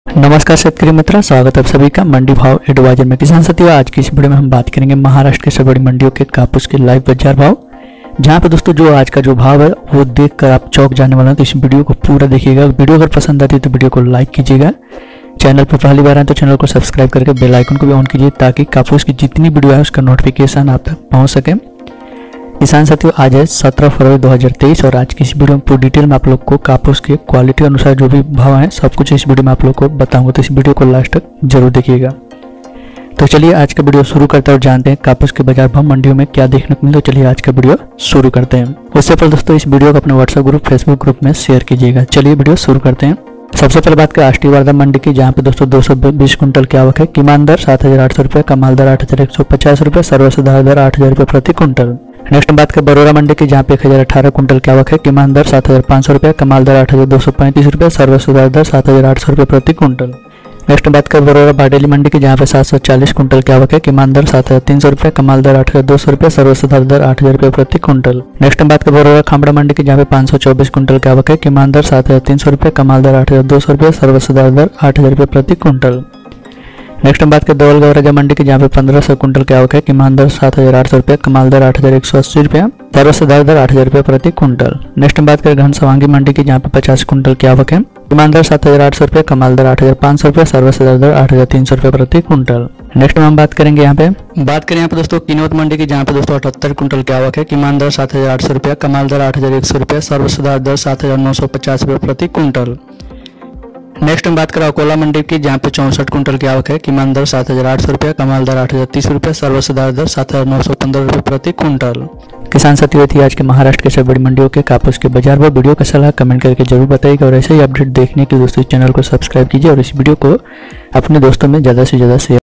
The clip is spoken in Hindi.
नमस्कार शेतकरी मित्र, स्वागत है आप सभी का मंडी भाव एडवाइजर में। किसान साथियों, आज की इस वीडियो में हम बात करेंगे महाराष्ट्र के सब बड़ी मंडियों के कापूस के लाइव बाजार भाव। जहां पे दोस्तों जो आज का जो भाव है वो देखकर आप चौंक जाने वाले हैं। तो इस वीडियो को पूरा देखिएगा। वीडियो अगर पसंद आती है तो वीडियो को लाइक कीजिएगा। चैनल पर पहली बार आए तो चैनल को सब्सक्राइब करके बेल आइकन को भी ऑन कीजिए ताकि कापूस की जितनी वीडियो है उसका नोटिफिकेशन आप तक पहुँच सके। किसान साथियों, आज है 17 फरवरी 2023 और आज की इस वीडियो में पूरी डिटेल में आप लोग को कापूस के क्वालिटी के अनुसार जो भी भाव है सब कुछ इस वीडियो में आप लोग को बताऊंगा। तो इस वीडियो को लास्ट तक जरूर देखिएगा। तो चलिए आज का वीडियो शुरू करते हैं और जानते हैं कापूस के बाजार भाव मंडियों में क्या देखने को मिले। तो चलिए आज का वीडियो शुरू करते हैं। उससे पहले दोस्तों इस वीडियो को अपने व्हाट्सएप ग्रुप, फेसबुक ग्रुप में शेयर कीजिएगा। चलिए वीडियो शुरू करते हैं। सबसे पहले बात करें आष्टी वारदा मंडी की, जहाँ पे दोस्तों 220 कुंटल की आवक है। कीमान दर 7,800 रुपये, कमाल दर 8,150 रुपये, सर्वसाधारण दर 8,000 रुपये प्रति कुंटल। नेक्स्ट बात करें बरोरा मंडी की, जहाँ पे 1,018 कुंटल की आवक है। कीमान दर 7,500 रुपये, कमाल दर 8,235 रुपये, सर्वसाधारण दर 7,800 रुपये प्रति कुंटल। नेक्स्ट बात करें बरोरा बाडेली मंडी की, जहाँ पे 740 कुंटल की आवक है। कीमान दर 7,300 रुपये, कमाल दर 8,200 रुपये, सर्वसाधारण दर 8,000 रुपये प्रति कुंटल। नेक्स्ट बात करें बरोरा खामड़ा मंडी की, जहाँ पे 524 कुंटल की आवक है। कीमान दर 7,300 रुपये, कमाल दर 8,200 रुपये, सर्वसाधारण दर 8,000 रुपये प्रति कुंटल। नेक्स्ट बात करें दौल गौराजा मंडी की, जहाँ पे 1500 कुंटल की आवक है। कीमान दर 7,800 रुपये, कमाल दर 8,180 रुपये, सर्वसाधारण दर 8,000 रुपये प्रति कुंटल। नेक्स्ट बात करें घनसवांगी मंडी की, जहाँ पे 50 कुंटल की आवक है। कीमान दर 7,800 रुपये, कमाल दर 8,500 रुपये, सर्वसाधारण दर 8,300 रुपये प्रति कुंटल। नेक्स्ट में हम बात करेंगे यहाँ पे दोस्तों किन्नौत मंडी की, जहाँ पे दोस्तों 78 कुंटल की आवक है। कीमान दर 7,800 रुपये, कमाल दर 8,100 रुपये, सर्वसाधारण दर 7,950 रुपये प्रति कुंटल। नेक्स्ट हम बात करें अकोला मंडी की, जहाँ पे 64 कुंटल की आवक है। कीमान दर 7,800 रुपये, कमाल दर 8,030 रुपये, सर्वसाधारण दर 7,915 रुपये प्रति कुंटल। किसान साथियों, थी आज के महाराष्ट्र के सब बड़ी मंडियों के कापूस के बाजार भाव। वीडियो कैसा लगा कमेंट करके जरूर बताइएगा और ऐसे ही अपडेट देखने के लिए दोस्तों इस चैनल को सब्सक्राइब कीजिए और इस वीडियो को अपने दोस्तों में ज़्यादा से ज़्यादा शेयर